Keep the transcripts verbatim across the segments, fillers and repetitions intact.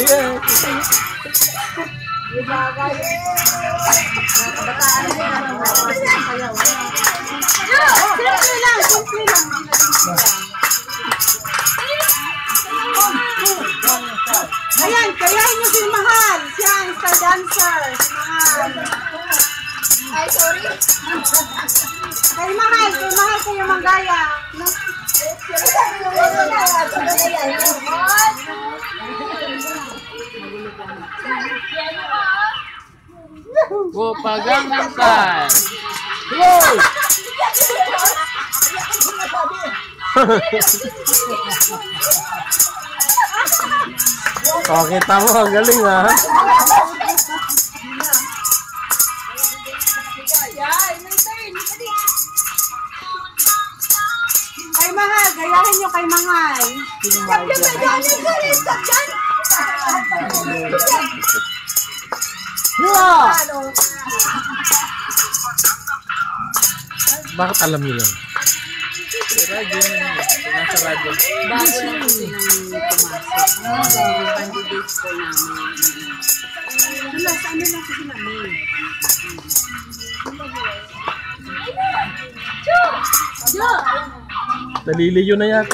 Kabataan din ang sayaw. Simple lang, simple lang. Ayan, kayahin niyo si Mahal. Siya ang star dancer. Si Mahal. Ay, sorry. Kay Mahal, kay Mahal kayo manggaya. Opa Gangnam Style. Wow! Oh, kita mo, ang galing ha. Kay Mahal, gayahin nyo kay Mahal. Yeah! Bakit alam niyo yan? Radyo na yun. Nasa radyo. Bago lang kasi nang pumasok. Candidates ko namin. Wala, sa ano lang kasi namin. Naliliyo na yata.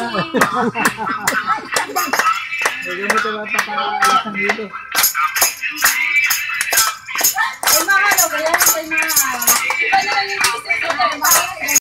Huwag mo ito mapaka-isang dito. Ay, Mahal, o, gayahin kay Mahal.